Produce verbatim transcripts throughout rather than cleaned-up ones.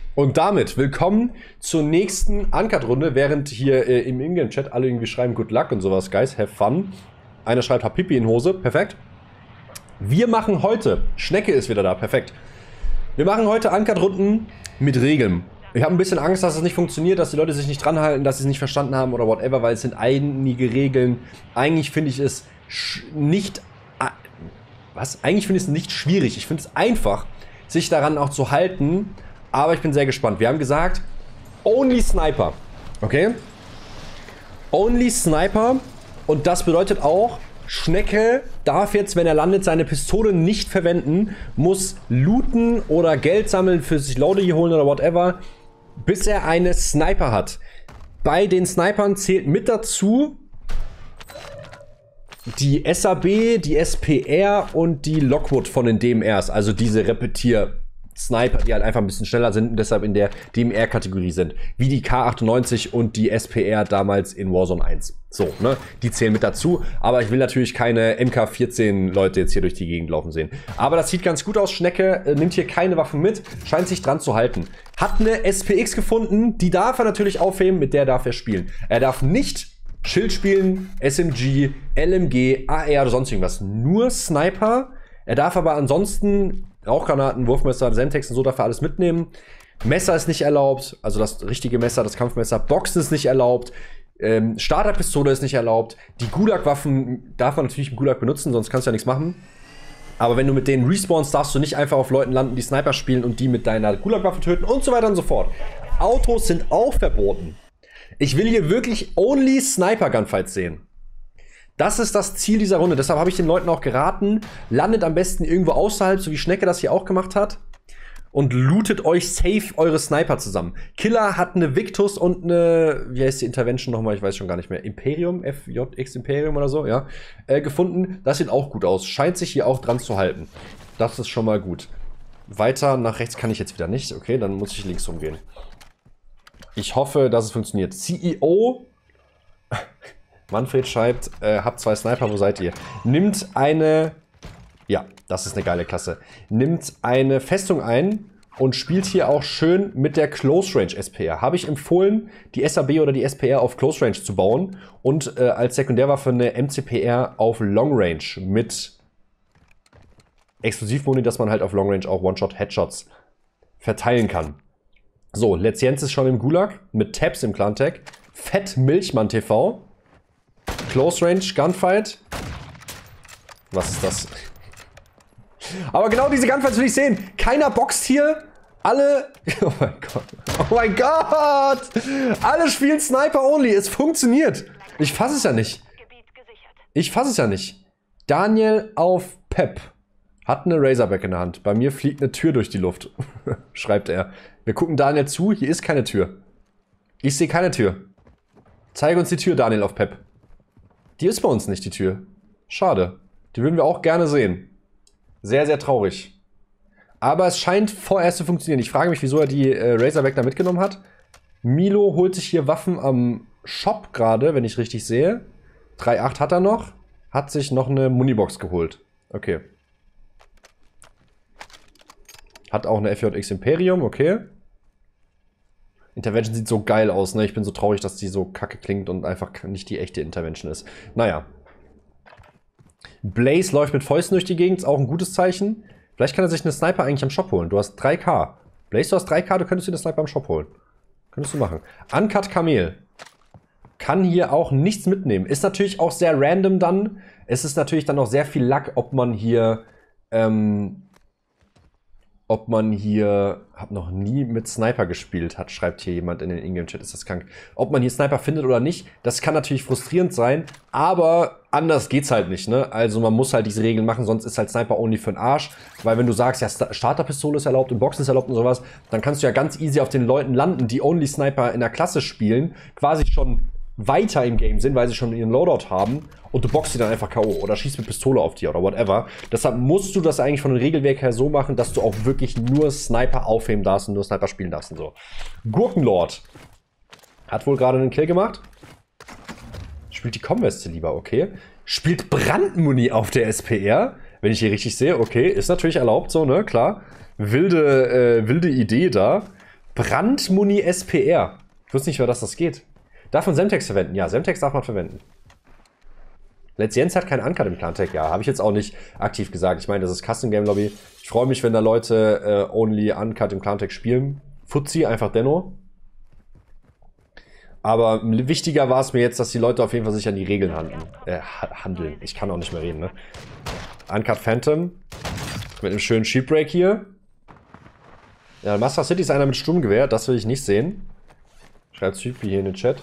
Und damit willkommen zur nächsten Uncut-Runde, während hier äh, im Ingame-Chat alle irgendwie schreiben Good Luck und sowas, guys, have fun. Einer schreibt, hab Pipi in Hose, perfekt. Wir machen heute, Schnecke ist wieder da, perfekt. Wir machen heute Uncut-Runden mit Regeln. Ich habe ein bisschen Angst, dass es nicht funktioniert, dass die Leute sich nicht dran halten, dass sie es nicht verstanden haben oder whatever, weil es sind einige Regeln. Eigentlich finde ich es nicht, was? Eigentlich finde ich es nicht schwierig. Ich finde es einfach, sich daran auch zu halten. Aber ich bin sehr gespannt. Wir haben gesagt, only Sniper. Okay? Only Sniper. Und das bedeutet auch, Schnecke darf jetzt, wenn er landet, seine Pistole nicht verwenden, muss looten oder Geld sammeln, für sich Loader hier holen oder whatever, bis er eine Sniper hat. Bei den Snipern zählt mit dazu die S A B, die S P R und die Lockwood von den D M Rs. Also diese Repetier- Sniper, die halt einfach ein bisschen schneller sind und deshalb in der D M R-Kategorie sind. Wie die K achtundneunzig und die S P R damals in Warzone eins. So, ne? Die zählen mit dazu. Aber ich will natürlich keine M K vierzehn Leute jetzt hier durch die Gegend laufen sehen. Aber das sieht ganz gut aus. Schnecke äh, nimmt hier keine Waffen mit, scheint sich dran zu halten. Hat eine S P X gefunden, die darf er natürlich aufheben, mit der darf er spielen. Er darf nicht Schild spielen, S M G, L M G, A R oder sonst irgendwas. Nur Sniper. Er darf aber ansonsten Rauchgranaten, Wurfmesser, Semtex und so darf er alles mitnehmen. Messer ist nicht erlaubt, also das richtige Messer, das Kampfmesser. Boxen ist nicht erlaubt. Ähm, Starterpistole ist nicht erlaubt. Die Gulag-Waffen darf man natürlich im Gulag benutzen, sonst kannst du ja nichts machen. Aber wenn du mit denen respawnst, darfst du nicht einfach auf Leuten landen, die Sniper spielen und die mit deiner Gulag-Waffe töten und so weiter und so fort. Autos sind auch verboten. Ich will hier wirklich only Sniper-Gunfights sehen. Das ist das Ziel dieser Runde. Deshalb habe ich den Leuten auch geraten, landet am besten irgendwo außerhalb, so wie Schnecke das hier auch gemacht hat. Und lootet euch safe eure Sniper zusammen. Killer hat eine Victus und eine, wie heißt die Intervention nochmal? Ich weiß schon gar nicht mehr. Imperium, F J X Imperium oder so, ja. Äh, gefunden. Das sieht auch gut aus. Scheint sich hier auch dran zu halten. Das ist schon mal gut. Weiter nach rechts kann ich jetzt wieder nicht. Okay, dann muss ich links rumgehen. Ich hoffe, dass es funktioniert. C E O... Manfred schreibt, äh, habt zwei Sniper, wo seid ihr? Nimmt eine, ja, das ist eine geile Klasse, nimmt eine Festung ein und spielt hier auch schön mit der Close Range S P R. Habe ich empfohlen, die S A B oder die S P R auf Close Range zu bauen und äh, als Sekundärwaffe eine M C P R auf Long Range mit Explosivmuni, dass man halt auf Long Range auch One-Shot-Headshots verteilen kann. So, Letzienz ist schon im Gulag mit Tabs im Clan-Tag. Fett Milchmann T V. Close Range Gunfight. Was ist das? Aber genau diese Gunfights will ich sehen. Keiner boxt hier. Alle. Oh mein Gott. Oh mein Gott. Alle spielen Sniper Only. Es funktioniert. Ich fasse es ja nicht. Ich fasse es ja nicht. Daniel auf Pep. Hat eine Razorback in der Hand. Bei mir fliegt eine Tür durch die Luft. Schreibt er. Wir gucken Daniel zu. Hier ist keine Tür. Ich sehe keine Tür. Zeige uns die Tür, Daniel auf Pep. Die ist bei uns nicht, die Tür. Schade. Die würden wir auch gerne sehen. Sehr, sehr traurig. Aber es scheint vorerst zu funktionieren. Ich frage mich, wieso er die äh, Razorback da mitgenommen hat. Milo holt sich hier Waffen am Shop gerade, wenn ich richtig sehe. drei Komma acht hat er noch. Hat sich noch eine Munibox geholt. Okay. Hat auch eine F J X Imperium, okay. Intervention sieht so geil aus, ne? Ich bin so traurig, dass die so kacke klingt und einfach nicht die echte Intervention ist. Naja. Blaze läuft mit Fäusten durch die Gegend, ist auch ein gutes Zeichen. Vielleicht kann er sich eine Sniper eigentlich am Shop holen. Du hast drei K. Blaze, du hast drei K, du könntest dir eine Sniper am Shop holen. Könntest du machen. Uncut Kamel. Kann hier auch nichts mitnehmen. Ist natürlich auch sehr random dann. Es ist natürlich dann auch sehr viel Luck, ob man hier... Ähm, ob man hier, hab noch nie mit Sniper gespielt, hat, schreibt hier jemand in den Ingame-Chat, ist das krank. Ob man hier Sniper findet oder nicht, das kann natürlich frustrierend sein, aber anders geht's halt nicht, ne? Also man muss halt diese Regeln machen, sonst ist halt Sniper only für den Arsch, weil wenn du sagst, ja, Starterpistole ist erlaubt und Boxen ist erlaubt und sowas, dann kannst du ja ganz easy auf den Leuten landen, die only Sniper in der Klasse spielen, quasi schon weiter im Game sind, weil sie schon ihren Loadout haben und du boxst sie dann einfach K O oder schießt mit Pistole auf die oder whatever. Deshalb musst du das eigentlich von dem Regelwerk her so machen, dass du auch wirklich nur Sniper aufheben darfst und nur Sniper spielen darfst und so. Gurkenlord hat wohl gerade einen Kill gemacht. Spielt die Comweste lieber, okay. Spielt Brandmuni auf der S P R, wenn ich hier richtig sehe, okay, ist natürlich erlaubt so, ne, klar. Wilde, äh, wilde Idee da. Brandmuni S P R. Ich wusste nicht, wer das das geht. Darf man Semtex verwenden? Ja, Semtex darf man verwenden. Let's Jens hat keinen Uncut im Clantech. Ja, habe ich jetzt auch nicht aktiv gesagt. Ich meine, das ist Custom Game Lobby. Ich freue mich, wenn da Leute äh, only Uncut im Clantech spielen. Fuzzi, einfach Denno. Aber wichtiger war es mir jetzt, dass die Leute auf jeden Fall sich an die Regeln handeln. Äh, handeln. Ich kann auch nicht mehr reden, ne? Uncut Phantom. Mit einem schönen Sheepbreak hier. Ja, Master City ist einer mit Sturmgewehr. Das will ich nicht sehen. Schreibt Sheepy hier in den Chat.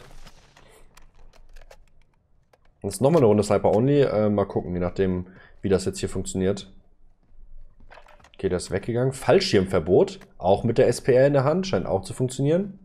Das ist nochmal eine Runde Sniper Only. Äh, mal gucken, je nachdem, wie das jetzt hier funktioniert. Okay, der ist weggegangen. Fallschirmverbot. Auch mit der S P R in der Hand. Scheint auch zu funktionieren.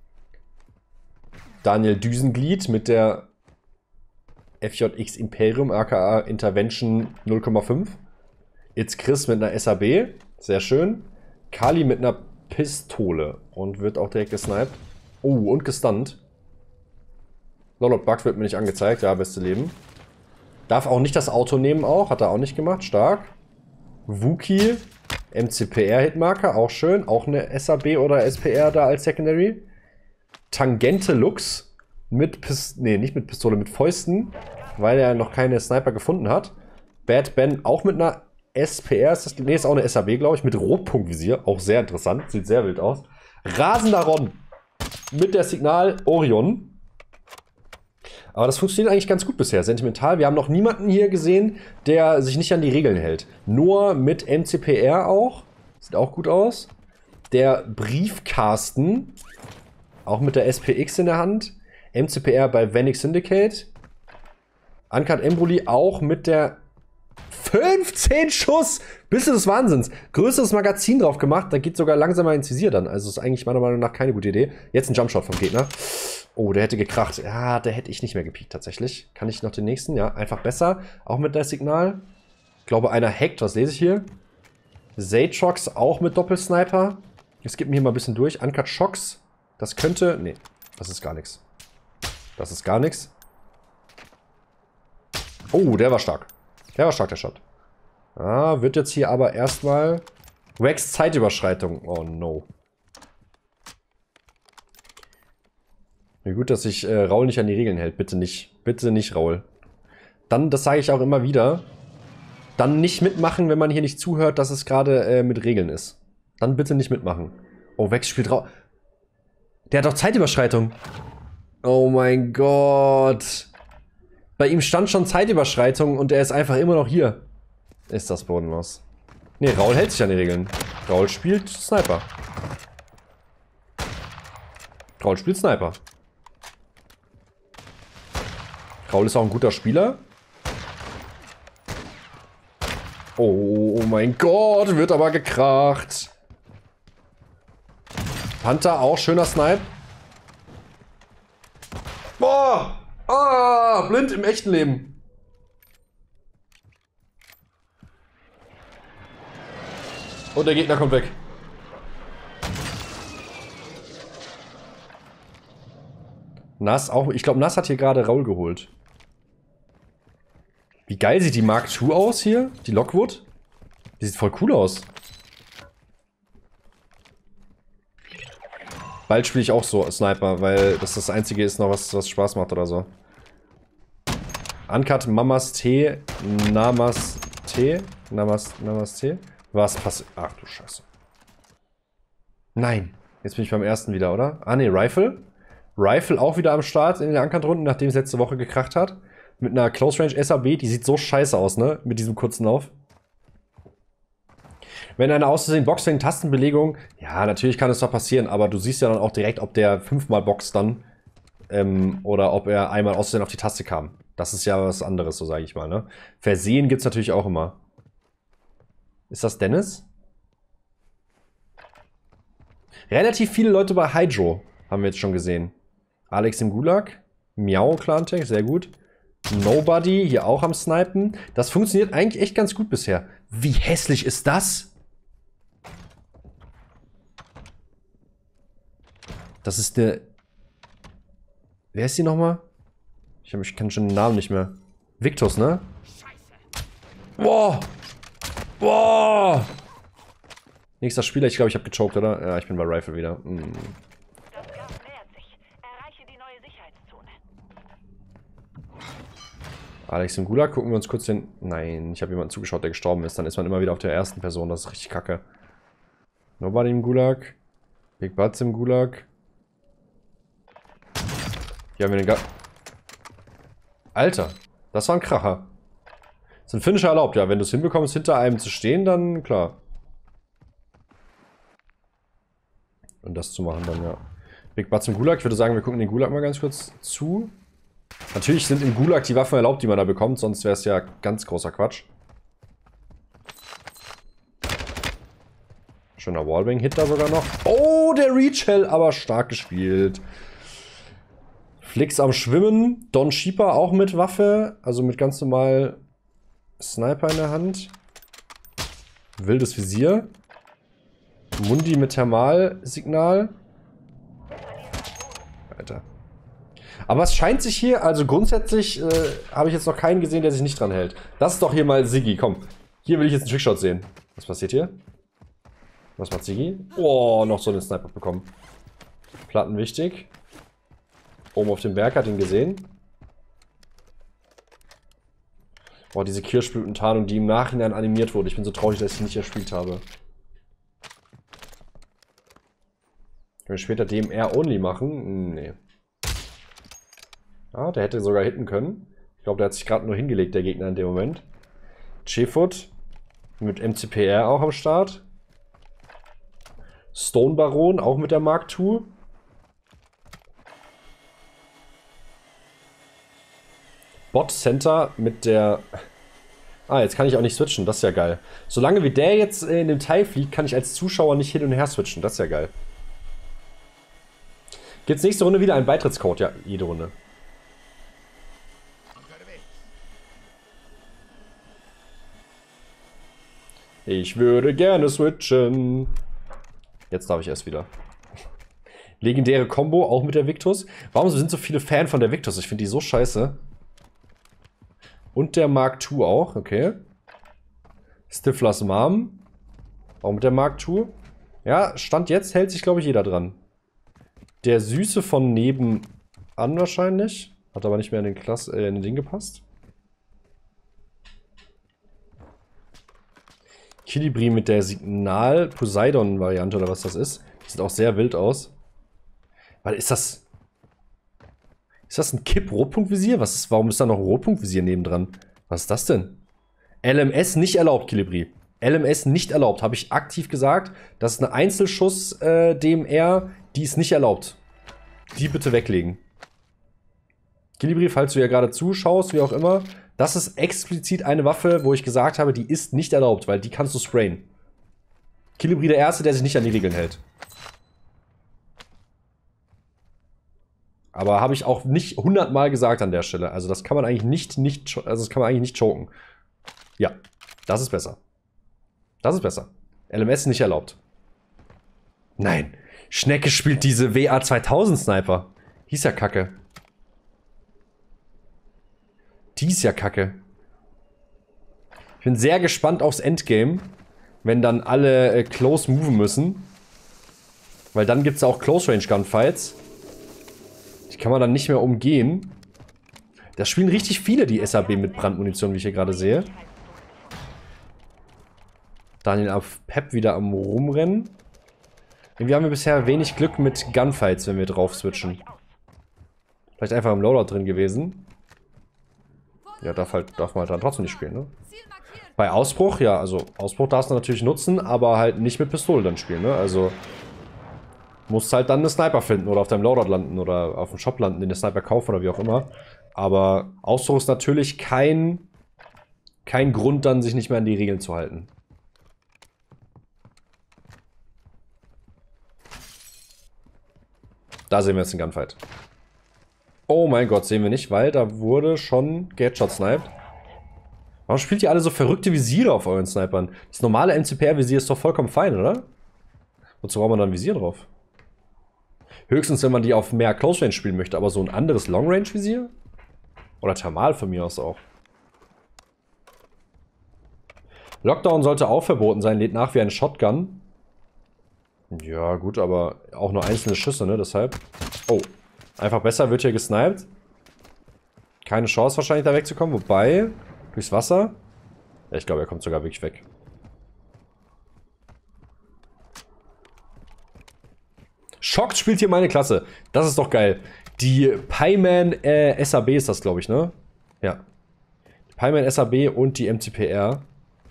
Daniel Düsenglied mit der F J X Imperium, aka Intervention null Komma fünf. It's Chris mit einer S A B. Sehr schön. Kali mit einer Pistole. Und wird auch direkt gesniped. Oh, und gestunt. Lolot Bug wird mir nicht angezeigt. Ja, beste Leben. Darf auch nicht das Auto nehmen auch. Hat er auch nicht gemacht. Stark. Wookie. M C P R-Hitmarker. Auch schön. Auch eine S A B oder S P R da als Secondary. Tangente Lux. Mit Pistole. Nee, nicht mit Pistole, mit Fäusten. Weil er noch keine Sniper gefunden hat. Bad Ben auch mit einer S P R. Ist das, nee, ist auch eine S A B, glaube ich. Mit Rotpunktvisier. Auch sehr interessant. Sieht sehr wild aus. Rasender Ron. Mit der Signal Orion. Aber das funktioniert eigentlich ganz gut bisher. Sentimental. Wir haben noch niemanden hier gesehen, der sich nicht an die Regeln hält. Nur mit M C P R auch. Sieht auch gut aus. Der Briefkasten. Auch mit der S P X in der Hand. M C P R bei Vanik Syndicate. Uncut Emboli auch mit der fünfzehn Schuss! Bisse des Wahnsinns. Größeres Magazin drauf gemacht. Da geht sogar langsamer ins Visier dann. Also ist eigentlich meiner Meinung nach keine gute Idee. Jetzt ein Jumpshot vom Gegner. Oh, der hätte gekracht. Ja, der hätte ich nicht mehr gepiekt tatsächlich. Kann ich noch den nächsten? Ja, einfach besser. Auch mit der Signal. Ich glaube, einer hackt. Was lese ich hier? Zaytrox auch mit Doppelsniper. Jetzt gibt mir hier mal ein bisschen durch. Uncut Shocks. Das könnte... Nee, das ist gar nichts. Das ist gar nichts. Oh, der war stark. Der war stark, der Shot. Ah, wird jetzt hier aber erstmal... Wax Zeitüberschreitung. Oh no. Wie gut, dass sich äh, Raul nicht an die Regeln hält. Bitte nicht. Bitte nicht, Raul. Dann, das sage ich auch immer wieder, dann nicht mitmachen, wenn man hier nicht zuhört, dass es gerade äh, mit Regeln ist. Dann bitte nicht mitmachen. Oh, Wax spielt Raul. Der hat doch Zeitüberschreitung. Oh mein Gott. Bei ihm stand schon Zeitüberschreitung und er ist einfach immer noch hier. Ist das bodenlos. Nee, Raul hält sich an die Regeln. Raul spielt Sniper. Raul spielt Sniper. Raul ist auch ein guter Spieler. Oh mein Gott, wird aber gekracht. Hunter auch, schöner Snipe. Boah! Ah, blind im echten Leben. Und der Gegner kommt weg. Nass auch. Ich glaube, Nass hat hier gerade Raul geholt. Wie geil sieht die Mark zwei aus hier? Die Lockwood? Die sieht voll cool aus. Bald spiele ich auch so Sniper, weil das das einzige ist noch, was, was Spaß macht oder so. Uncut Namaste. Namaste. Namaste. Namaste. Was passiert? Ach du Scheiße. Nein. Jetzt bin ich beim ersten wieder, oder? Ah ne, Rifle. Rifle auch wieder am Start in den Uncut-Runden, nachdem es letzte Woche gekracht hat. Mit einer Close Range S A B. Die sieht so scheiße aus, ne? Mit diesem kurzen Lauf. Wenn eine auszusehen Box wegen Tastenbelegung, ja, natürlich kann es doch passieren, aber du siehst ja dann auch direkt, ob der fünfmal boxt dann ähm, oder ob er einmal auszusehen auf die Taste kam. Das ist ja was anderes, so sage ich mal, ne? Versehen gibt es natürlich auch immer. Ist das Dennis? Relativ viele Leute bei Hydro haben wir jetzt schon gesehen. Alex im Gulag, Miau Clantech, sehr gut. Nobody, hier auch am Snipen. Das funktioniert eigentlich echt ganz gut bisher. Wie hässlich ist das? Das ist der... Wer ist die nochmal? Ich, hab, ich kann schon den Namen nicht mehr. Victus, ne? Boah! Boah! Nächster Spieler, ich glaube, ich habe gechoked, oder? Ja, ich bin bei Rifle wieder. Hm. Das Gas nähert sich. Erreiche die neue Sicherheitszone. Alex im Gulag, gucken wir uns kurz den... Nein, ich habe jemanden zugeschaut, der gestorben ist. Dann ist man immer wieder auf der ersten Person, das ist richtig kacke. Nobody im Gulag. Big Butts im Gulag. Hier haben wir den Ga... Alter, das war ein Kracher. Sind Finisher erlaubt, ja. Wenn du es hinbekommst, hinter einem zu stehen, dann klar. Und das zu machen dann, ja. Big Butts im Gulag. Ich würde sagen, wir gucken den Gulag mal ganz kurz zu. Natürlich sind im Gulag die Waffen erlaubt, die man da bekommt, sonst wäre es ja ganz großer Quatsch. Schöner Wallbang-Hit da sogar noch. Oh, der Reach-Hell, aber stark gespielt. Flix am Schwimmen. Don Sheeper auch mit Waffe, also mit ganz normal Sniper in der Hand. Wildes Visier. Mundi mit Thermalsignal. Alter. Aber es scheint sich hier, also grundsätzlich äh, habe ich jetzt noch keinen gesehen, der sich nicht dran hält. Das ist doch hier mal Siggi, komm. Hier will ich jetzt einen Trickshot sehen. Was passiert hier? Was macht Siggi? Oh, noch so einen Sniper bekommen. Platten wichtig. Oben auf dem Berg, hat ihn gesehen. Boah, diese Kirschblütentarnung, die im Nachhinein animiert wurde. Ich bin so traurig, dass ich sie nicht erspielt habe. Können wir später D M R-Only machen? Nee. Ah, der hätte sogar hitten können. Ich glaube, der hat sich gerade nur hingelegt, der Gegner in dem Moment. Chefoot mit M C P R auch am Start. Stone Baron auch mit der Mark zwei. Bot Center mit der... Ah, jetzt kann ich auch nicht switchen, das ist ja geil. Solange wie der jetzt in dem Teil fliegt, kann ich als Zuschauer nicht hin und her switchen, das ist ja geil. Gibt's nächste Runde wieder einen Beitrittscode? Ja, jede Runde. Ich würde gerne switchen. Jetzt darf ich erst wieder. Legendäre Combo, auch mit der Victus. Warum sind so viele Fan von der Victus? Ich finde die so scheiße. Und der Mark zwei auch, okay. Stiflers Mom. Auch mit der Mark zwei. Ja, Stand jetzt hält sich, glaube ich, jeder dran. Der Süße von nebenan wahrscheinlich. Hat aber nicht mehr in den, Klasse, äh, in den Ding gepasst. Kilibri mit der Signal-Poseidon-Variante oder was das ist. Sieht auch sehr wild aus. Was ist das? Ist das ein Kipp-Rotpunktvisier? Was ist, warum ist da noch ein Rotpunktvisier nebendran? Was ist das denn? L M S nicht erlaubt, Kilibri. L M S nicht erlaubt, habe ich aktiv gesagt. Das ist eine Einzelschuss-D M R, äh, die ist nicht erlaubt. Die bitte weglegen. Kilibri, falls du ja gerade zuschaust, wie auch immer, das ist explizit eine Waffe, wo ich gesagt habe, die ist nicht erlaubt, weil die kannst du sprayen. Kilibri der Erste, der sich nicht an die Regeln hält. Aber habe ich auch nicht hundertmal gesagt an der Stelle. Also das kann man eigentlich nicht, nicht, also das kann man eigentlich nicht choken. Ja, das ist besser. Das ist besser. L M S nicht erlaubt. Nein. Schnecke spielt diese W A zweitausend Sniper. Hieß ja kacke. Die ist ja kacke. Ich bin sehr gespannt aufs Endgame. Wenn dann alle äh, close moven müssen. Weil dann gibt es auch Close Range Gunfights. Die kann man dann nicht mehr umgehen. Da spielen richtig viele die S A B mit Brandmunition, wie ich hier gerade sehe. Daniel auf Pep wieder am Rumrennen. Irgendwie haben wir bisher wenig Glück mit Gunfights, wenn wir drauf switchen. Vielleicht einfach im Loadout drin gewesen. Ja, darf, halt, darf man halt dann trotzdem nicht spielen, ne? Bei Ausbruch, ja, also Ausbruch darfst du natürlich nutzen, aber halt nicht mit Pistole dann spielen, ne? Also musst halt dann eine Sniper finden oder auf deinem Loadout landen oder auf dem Shop landen, den der Sniper kaufen oder wie auch immer. Aber Ausbruch ist natürlich kein, kein Grund, dann sich nicht mehr an die Regeln zu halten. Da sehen wir jetzt den Gunfight. Oh mein Gott, sehen wir nicht, weil da wurde schon geheadshot-sniped. Warum spielt ihr alle so verrückte Visiere auf euren Snipern? Das normale M C P R-Visier ist doch vollkommen fein, oder? Wozu braucht man da ein Visier drauf? Höchstens, wenn man die auf mehr Close Range spielen möchte, aber so ein anderes Long Range Visier? Oder Thermal von mir aus auch. Lockdown sollte auch verboten sein, lädt nach wie eine Shotgun. Ja, gut, aber auch nur einzelne Schüsse, ne? Deshalb. Oh. Einfach besser, wird hier gesniped. Keine Chance wahrscheinlich da wegzukommen, wobei. Durchs Wasser. Ja, ich glaube, er kommt sogar wirklich weg. Schockt spielt hier meine Klasse. Das ist doch geil. Die Pieman äh, S A B ist das, glaube ich, ne? Ja. Die Pieman S A B und die M C P R.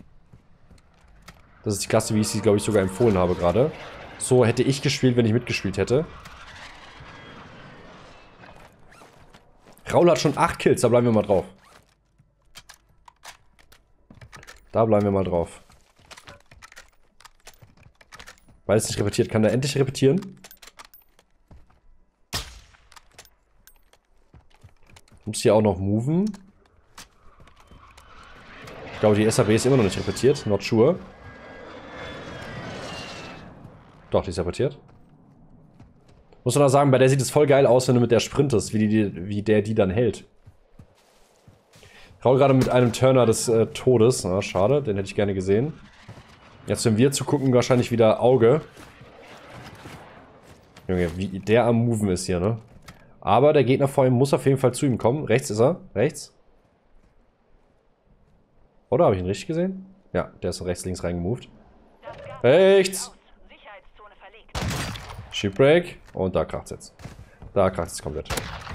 Das ist die Klasse, wie ich sie, glaube ich, sogar empfohlen habe gerade. So hätte ich gespielt, wenn ich mitgespielt hätte. Raul hat schon acht Kills, da bleiben wir mal drauf. Da bleiben wir mal drauf. Weil es nicht repetiert, kann er endlich repetieren. Muss hier auch noch moven. Ich glaube, die S A B ist immer noch nicht repetiert. Not sure. Doch, die ist repetiert. Muss man auch sagen, bei der sieht es voll geil aus, wenn du mit der sprintest, wie, die, wie der die dann hält. Raul gerade mit einem Turner des äh, Todes. Na, schade, den hätte ich gerne gesehen. Jetzt, wenn wir zugucken, wahrscheinlich wieder Auge. Junge, wie der am Moven ist hier, ne? Aber der Gegner vor ihm muss auf jeden Fall zu ihm kommen. Rechts ist er. Rechts. Oder? Habe ich ihn richtig gesehen? Ja, der ist rechts, links reingemoved. Rechts! Shipbreak. Und da kracht es jetzt. Da kracht es komplett.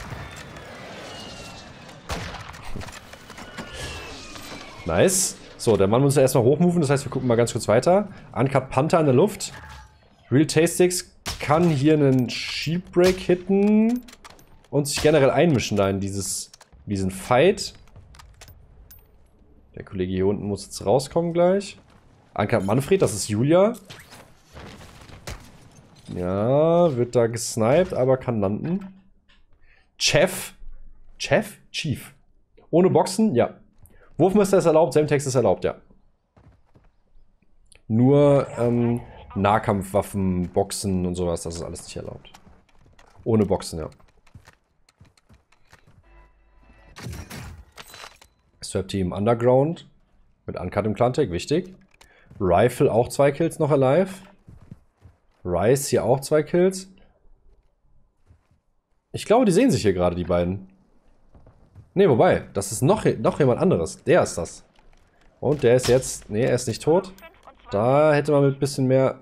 Nice. So, der Mann muss erstmal hochmoven. Das heißt, wir gucken mal ganz kurz weiter. Uncut Panther in der Luft. Real Tastix kann hier einen Shipbreak hitten. Und sich generell einmischen da in dieses, diesen Fight. Der Kollege hier unten muss jetzt rauskommen gleich. Uncut Manfred, das ist Julia. Ja, wird da gesniped, aber kann landen. Chef. Chef? Chief. Ohne Boxen? Ja. Wurfmesser ist erlaubt, Semtex ist erlaubt, ja. Nur ähm, Nahkampfwaffen, Boxen und sowas, das ist alles nicht erlaubt. Ohne Boxen, ja. Swap Team Underground. Mit Uncut im Clan-Tag, wichtig. Rifle auch zwei Kills noch alive. Rice hier auch zwei Kills. Ich glaube, die sehen sich hier gerade, die beiden. Ne, wobei, das ist noch, noch jemand anderes. Der ist das. Und der ist jetzt... Ne, er ist nicht tot. Da hätte man mit ein bisschen mehr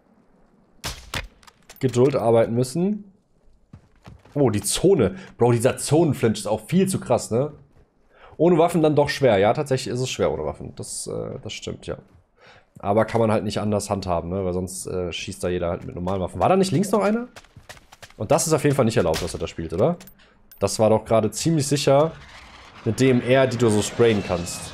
Geduld arbeiten müssen. Oh, die Zone. Bro, dieser Zonenflinch ist auch viel zu krass, ne? Ohne Waffen dann doch schwer. Ja, tatsächlich ist es schwer ohne Waffen. Das, äh, das stimmt, ja. Aber kann man halt nicht anders handhaben, ne? Weil sonst äh, schießt da jeder halt mit normalen Waffen. War da nicht links noch einer? Und das ist auf jeden Fall nicht erlaubt, was er da spielt, oder? Das war doch gerade ziemlich sicher eine D M R, die du so sprayen kannst.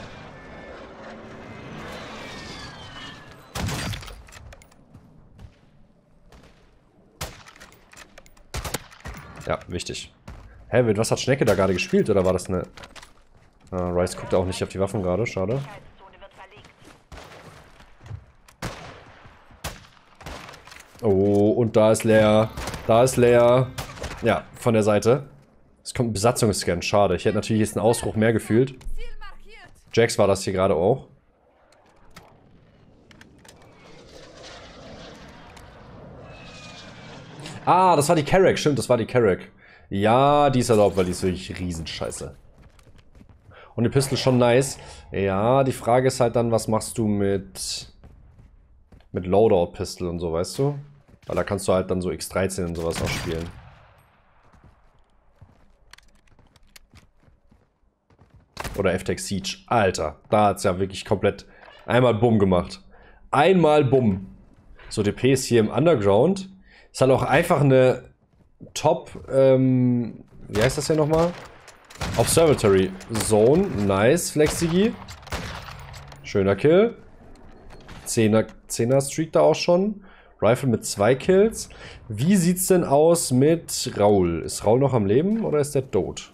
Ja, wichtig. Hä, mit was hat Schnecke da gerade gespielt? Oder war das eine... Ah, Rice guckt auch nicht auf die Waffen gerade, schade. Oh, und da ist leer. Da ist leer. Ja, von der Seite. Es kommt ein Besatzungsscan, schade. Ich hätte natürlich jetzt einen Ausbruch mehr gefühlt. Jax war das hier gerade auch. Ah, das war die Carrack, stimmt, das war die Carrack. Ja, die ist erlaubt, weil die ist wirklich riesenscheiße. Und die Pistol schon nice. Ja, die Frage ist halt dann, was machst du mit... mit Loadout-Pistol und so, weißt du? Weil da kannst du halt dann so X dreizehn und sowas auch spielen. Oder F-Tech Siege. Alter, da hat es ja wirklich komplett einmal Bumm gemacht. Einmal Bumm. So, D P ist hier im Underground. Ist halt auch einfach eine Top, ähm, wie heißt das hier nochmal? Observatory Zone. Nice, Flexigi. Schöner Kill. Zehner, Zehner Streak da auch schon. Rifle mit zwei Kills. Wie sieht's denn aus mit Raul? Ist Raul noch am Leben oder ist der tot?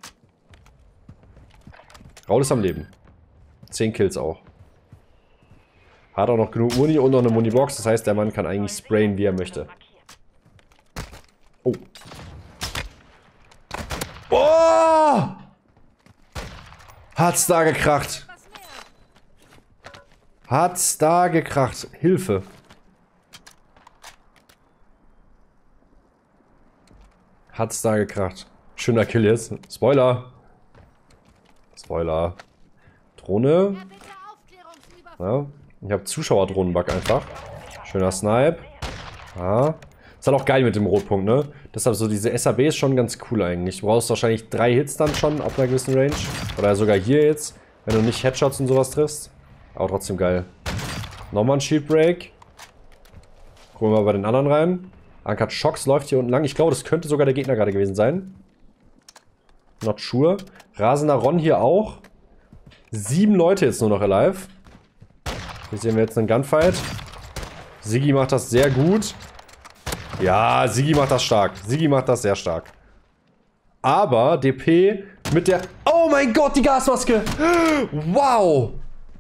Raul ist am Leben. Zehn Kills auch. Hat auch noch genug Muni und noch eine Munibox. Das heißt, der Mann kann eigentlich sprayen, wie er möchte. Oh. Oh! Hat's da gekracht. Hat's da gekracht. Hilfe. Hat's da gekracht. Schöner Kill jetzt. Spoiler. Spoiler. Drohne. Ja. Ich habe Zuschauerdrohnenbug einfach. Schöner Snipe. Ja. Ist halt auch geil mit dem Rotpunkt, ne? Deshalb so diese S A B ist schon ganz cool eigentlich. Du brauchst wahrscheinlich drei Hits dann schon auf einer gewissen Range. Oder sogar hier jetzt, wenn du nicht Headshots und sowas triffst. Aber trotzdem geil. Nochmal ein Shield Break. Gucken wir mal bei den anderen rein. Uncut Shocks läuft hier unten lang. Ich glaube, das könnte sogar der Gegner gerade gewesen sein. Not sure. Rasender Ron hier auch. Sieben Leute jetzt nur noch alive. Hier sehen wir jetzt einen Gunfight. Siggi macht das sehr gut. Ja, Siggi macht das stark. Siggi macht das sehr stark. Aber D P mit der... Oh mein Gott, die Gasmaske! Wow!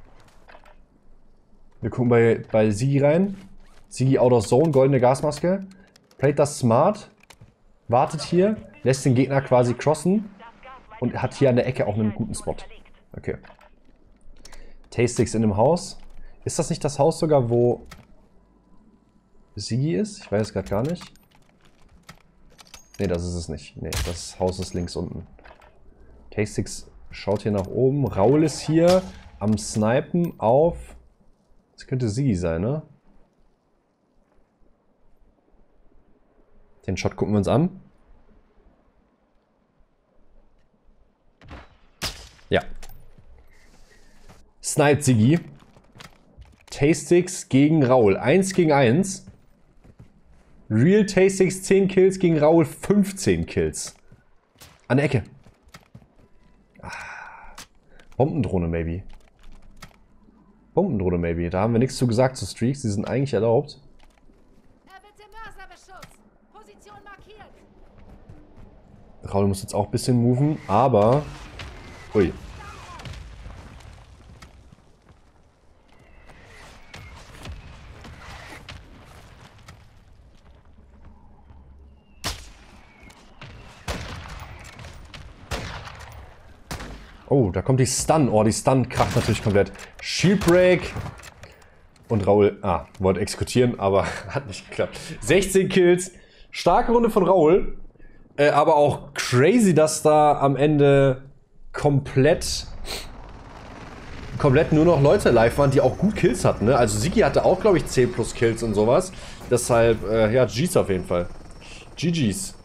Wir gucken bei, bei Siggi rein. Siggi out of zone, goldene Gasmaske. Playt das smart. Wartet hier. Lässt den Gegner quasi crossen. Und hat hier an der Ecke auch einen guten Spot. Okay. Tastix in dem Haus. Ist das nicht das Haus sogar, wo Siggi ist? Ich weiß es gerade gar nicht. Ne, das ist es nicht. Ne, das Haus ist links unten. Tastix schaut hier nach oben. Raul ist hier am Snipen auf... Das könnte Siggi sein, ne? Den Shot gucken wir uns an. Ja. Snipe Siggi. Tastix gegen Raul. eins gegen eins. Real Tastix zehn Kills gegen Raul fünfzehn Kills. An der Ecke. Ah. Bombendrohne, maybe. Bombendrohne, maybe. Da haben wir nichts zu gesagt zu Streaks. Die sind eigentlich erlaubt. Raul muss jetzt auch ein bisschen moven, aber... Ui. Oh, da kommt die Stun. Oh, die Stun kracht natürlich komplett. Shield Break. Und Raul, ah, wollte exekutieren, aber hat nicht geklappt. sechzehn Kills. Starke Runde von Raul. Äh, aber auch crazy, dass da am Ende komplett komplett nur noch Leute live waren, die auch gut Kills hatten, ne? Also Siggi hatte auch, glaube ich, zehn plus Kills und sowas. Deshalb, äh, ja, G's auf jeden Fall. G G's.